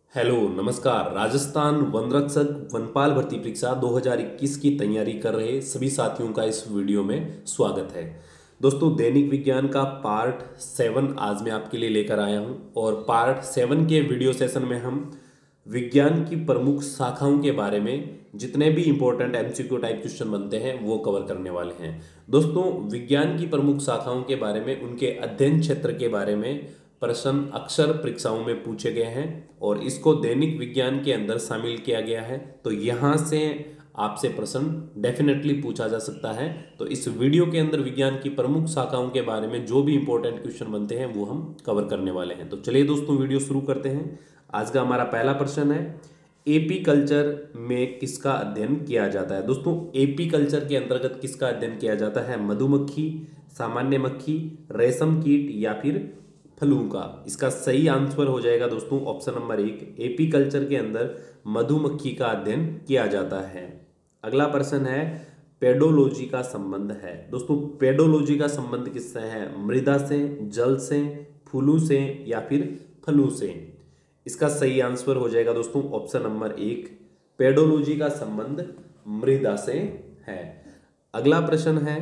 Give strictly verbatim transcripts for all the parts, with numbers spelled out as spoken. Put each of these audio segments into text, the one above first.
Hello नमस्कार। राजस्थान वनरक्षक वनपाल भर्ती परीक्षा दो हज़ार इक्कीस की तैयारी कर रहे सभी साथियों का इस वीडियो में स्वागत है। दोस्तों, दैनिक विज्ञान का पार्ट सेवन आज मैं आपके लिए लेकर आया हूं और पार्ट सेवन के वीडियो सेशन में हम विज्ञान की प्रमुख शाखाओं के बारे में जितने भी इंपॉर्टेंट एमसीक्यू टाइप क्वेश्चन बनते हैं वो कवर करने वाले हैं। दोस्तों, विज्ञान की प्रमुख शाखाओं के बारे में, उनके अध्ययन क्षेत्र के बारे में प्रश्न अक्सर परीक्षाओं में पूछे गए हैं और इसको दैनिक विज्ञान के अंदर शामिल किया गया है, तो यहाँ से आपसे प्रश्न डेफिनेटली पूछा जा सकता है। तो इस वीडियो के अंदर विज्ञान की प्रमुख शाखाओं के बारे में जो भी इंपॉर्टेंट क्वेश्चन बनते हैं वो हम कवर करने वाले हैं। तो चलिए दोस्तों, वीडियो शुरू करते हैं। आज का हमारा पहला प्रश्न है, एपी कल्चर में किसका अध्ययन किया जाता है। दोस्तों, एपी कल्चर के अंतर्गत किसका अध्ययन किया जाता है? मधुमक्खी, सामान्य मक्खी, रेशम कीट या फिर फ्लू का। इसका सही आंसर हो जाएगा दोस्तों ऑप्शन नंबर एक, एपी कल्चर के अंदर मधुमक्खी का अध्ययन किया जाता है। अगला प्रश्न है, पेडोलॉजी का संबंध है। दोस्तों, पेडोलॉजी का संबंध किससे है? मृदा से, जल से, फूलों से या फिर फ्लू से। इसका सही आंसर हो जाएगा दोस्तों ऑप्शन नंबर एक, पेडोलॉजी का संबंध मृदा से है। अगला प्रश्न है,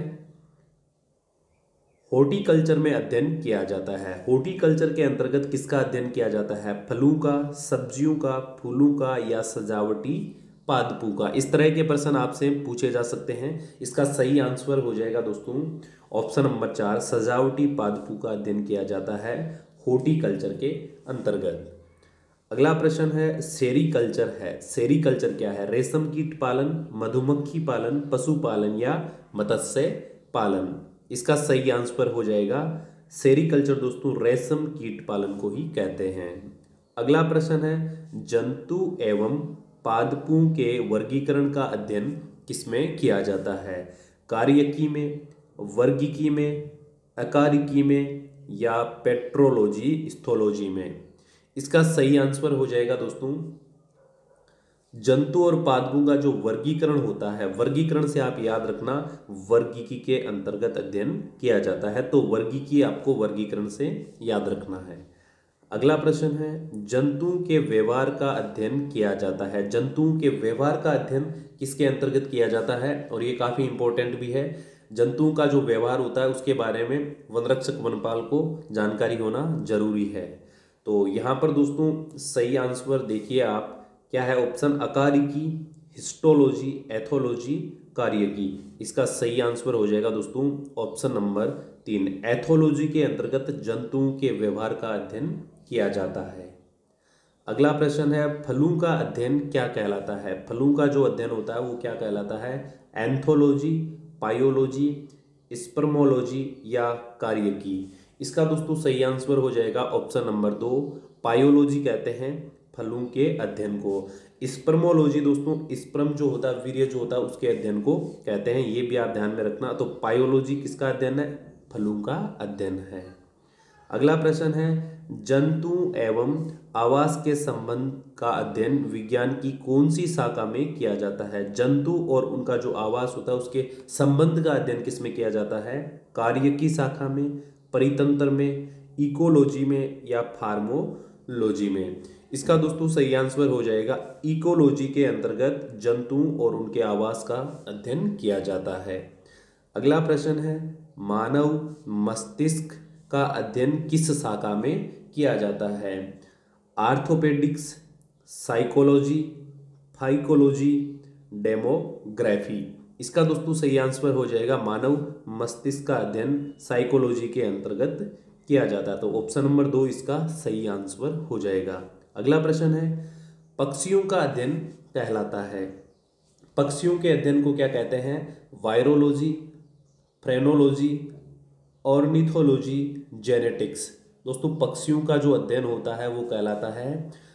हॉर्टिकल्चर में अध्ययन किया जाता है। हॉर्टिकल्चर के अंतर्गत किसका अध्ययन किया जाता है? फलों का, सब्जियों का, फूलों का या सजावटी पादपों का। इस तरह के प्रश्न आपसे पूछे जा सकते हैं। इसका सही आंसर हो जाएगा दोस्तों ऑप्शन नंबर चार, सजावटी पादपों का अध्ययन किया जाता है हॉर्टिकल्चर के अंतर्गत। अगला प्रश्न है, सेरीकल्चर है। सेरीकल्चर क्या है? रेशम कीट पालन, मधुमक्खी पालन, पशुपालन या मत्स्य पालन। इसका सही आंसर हो जाएगा सेरीकल्चर दोस्तों रेशम कीट पालन को ही कहते हैं। अगला प्रश्न है, जंतु एवं पादपों के वर्गीकरण का अध्ययन किसमें किया जाता है? कार्यकी में, वर्गीकी में, अकारिकी में या पेट्रोलॉजी स्थोलॉजी में। इसका सही आंसर हो जाएगा दोस्तों जंतु और पादपों का जो वर्गीकरण होता है, वर्गीकरण से आप याद रखना वर्गीकी के अंतर्गत अध्ययन किया जाता है, तो वर्गीकी आपको वर्गीकरण से याद रखना है। अगला प्रश्न है, जंतुओं के व्यवहार का अध्ययन किया जाता है। जंतुओं के व्यवहार का अध्ययन किसके अंतर्गत किया जाता है? और ये काफी इंपॉर्टेंट भी है। जंतुओं का जो व्यवहार होता है उसके बारे में वनरक्षक वनपाल को जानकारी होना जरूरी है। तो यहाँ पर दोस्तों सही आंसर देखिए आप, क्या है? ऑप्शन अकारिकी, हिस्टोलॉजी, एथोलॉजी, कार्यकी। इसका सही आंसर हो जाएगा दोस्तों ऑप्शन नंबर तीन, एथोलॉजी के अंतर्गत जंतुओं के व्यवहार का अध्ययन किया जाता है। अगला प्रश्न है, फलों का अध्ययन क्या कहलाता है? फलों का जो अध्ययन होता है वो क्या कहलाता है? एंथोलॉजी, पायोलॉजी, स्पर्मोलॉजी या कार्यकी। इसका दोस्तों सही आंसर हो जाएगा ऑप्शन नंबर दो, पायोलॉजी कहते हैं फलों के अध्ययन को। स्पर्मोलॉजी दोस्तों, स्पर्म जो होता है, वीर्य जो होता है, उसके अध्ययन को कहते हैं। ये भी आप ध्यान में रखना। तो पायोलॉजी किसका अध्ययन है? फलों का अध्ययन है। अगला प्रश्न है, जंतु एवं आवास के संबंध का अध्ययन विज्ञान की कौन सी शाखा में किया जाता है? जंतु और उनका जो आवास होता है उसके संबंध का अध्ययन किसमें किया जाता है? कार्यकी शाखा में, परितंत्र में, इकोलॉजी में या फार्मोलॉजी में। इसका दोस्तों सही आंसर हो जाएगा इकोलॉजी के अंतर्गत जंतुओं और उनके आवास का अध्ययन किया जाता है। अगला प्रश्न है, मानव मस्तिष्क का अध्ययन किस शाखा में किया जाता है? Orthopaedics, psychology, phycology, demography. इसका दोस्तों सही आंसर हो जाएगा मानव मस्तिष्क का अध्ययन साइकोलॉजी के अंतर्गत किया जाता है। तो ऑप्शन नंबर दो इसका सही आंसर हो जाएगा। अगला प्रश्न है, पक्षियों का अध्ययन कहलाता है। पक्षियों के अध्ययन को क्या कहते हैं? Virology, phrenology, ornithology, genetics. दोस्तों, पक्षियों का जो अध्ययन होता है वो कहलाता है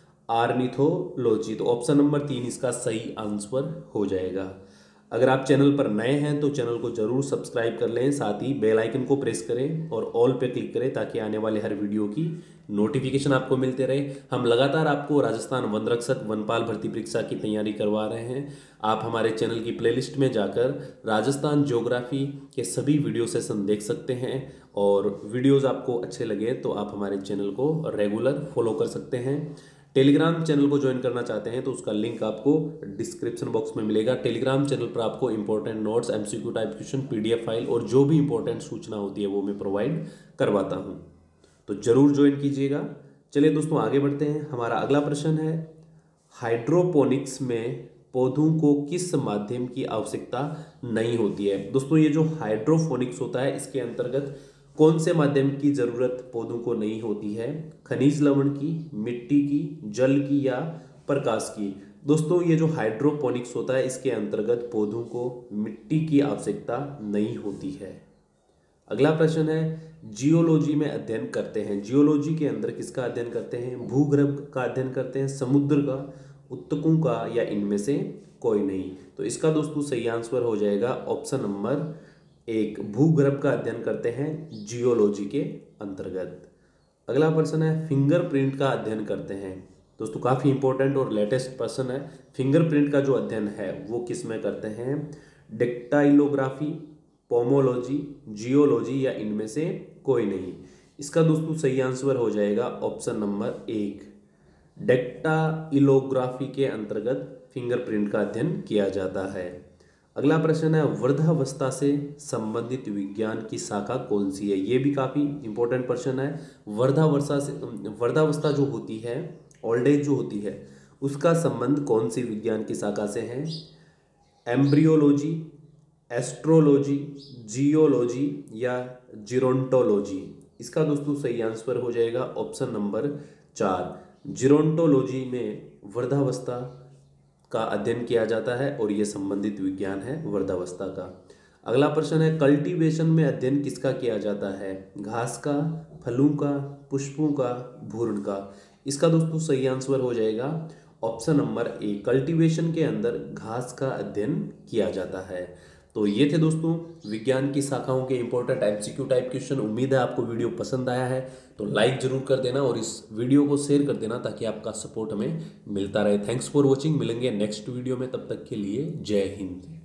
ऑर्निथोलॉजी। तो ऑप्शन नंबर तीन इसका सही आंसर हो जाएगा। अगर आप चैनल पर नए हैं तो चैनल को जरूर सब्सक्राइब कर लें, साथ ही बेल आइकन को प्रेस करें और ऑल पे क्लिक करें ताकि आने वाले हर वीडियो की नोटिफिकेशन आपको मिलते रहे। हम लगातार आपको राजस्थान वनरक्षक वनपाल भर्ती परीक्षा की तैयारी करवा रहे हैं। आप हमारे चैनल की प्लेलिस्ट में जाकर राजस्थान ज्योग्राफी के सभी वीडियो सेशन देख सकते हैं और वीडियोज़ आपको अच्छे लगे तो आप हमारे चैनल को रेगुलर फॉलो कर सकते हैं। टेलीग्राम चैनल को ज्वाइन करना चाहते हैं तो उसका लिंक आपको डिस्क्रिप्शन बॉक्स में मिलेगा। टेलीग्राम चैनल पर आपको important notes, MCQ type question, PDF file और जो भी इंपॉर्टेंट सूचना होती है वो मैं प्रोवाइड करवाता हूँ, तो जरूर ज्वाइन कीजिएगा। चलिए दोस्तों आगे बढ़ते हैं। हमारा अगला प्रश्न है, हाइड्रोपोनिक्स में पौधों को किस माध्यम की आवश्यकता नहीं होती है। दोस्तों ये जो हाइड्रोपोनिक्स होता है इसके अंतर्गत कौन से माध्यम की जरूरत पौधों को नहीं होती है? खनिज लवण की, मिट्टी की, जल की या प्रकाश की। दोस्तों ये जो हाइड्रोपोनिक्स होता है इसके अंतर्गत पौधों को मिट्टी की आवश्यकता नहीं होती है। अगला प्रश्न है, जियोलॉजी में अध्ययन करते हैं। जियोलॉजी के अंदर किसका अध्ययन करते हैं? भूगर्भ का अध्ययन करते हैं, समुद्र का, उत्तकों का या इनमें से कोई नहीं। तो इसका दोस्तों सही आंसर हो जाएगा ऑप्शन नंबर एक, भूगर्भ का अध्ययन करते हैं जियोलॉजी के अंतर्गत। अगला प्रश्न है, फिंगरप्रिंट का अध्ययन करते हैं। दोस्तों काफ़ी इंपॉर्टेंट और लेटेस्ट प्रश्न है। फिंगरप्रिंट का जो अध्ययन है वो किस में करते हैं? डेक्टाइलोग्राफी, पोमोलॉजी, जियोलॉजी या इनमें से कोई नहीं। इसका दोस्तों सही आंसर हो जाएगा ऑप्शन नंबर एक, डेक्टाइलोग्राफी के अंतर्गत फिंगरप्रिंट का अध्ययन किया जाता है। अगला प्रश्न है, वृद्धावस्था से संबंधित विज्ञान की शाखा कौन सी है? ये भी काफ़ी इंपॉर्टेंट प्रश्न है। वृद्धावस्था से वृद्धावस्था जो होती है, ओल्ड एज जो होती है, उसका संबंध कौन सी विज्ञान की शाखा से है? एम्ब्रियोलॉजी, एस्ट्रोलॉजी, जियोलॉजी या जीरोंटोलॉजी। इसका दोस्तों सही आंसर हो जाएगा ऑप्शन नंबर चार, जीरोंटोलॉजी में वृद्धावस्था का अध्ययन किया जाता है और ये संबंधित विज्ञान है वृद्धावस्था का। अगला प्रश्न है, कल्टीवेशन में अध्ययन किसका किया जाता है? घास का, फलों का, पुष्पों का, भ्रूण का। इसका दोस्तों सही आंसर हो जाएगा ऑप्शन नंबर ए, कल्टीवेशन के अंदर घास का अध्ययन किया जाता है। तो ये थे दोस्तों विज्ञान की शाखाओं के इंपॉर्टेंट एमसीक्यू टाइप क्वेश्चन। उम्मीद है आपको वीडियो पसंद आया है, तो लाइक जरूर कर देना और इस वीडियो को शेयर कर देना ताकि आपका सपोर्ट हमें मिलता रहे। Thanks for watching. मिलेंगे नेक्स्ट वीडियो में, तब तक के लिए जय हिंद।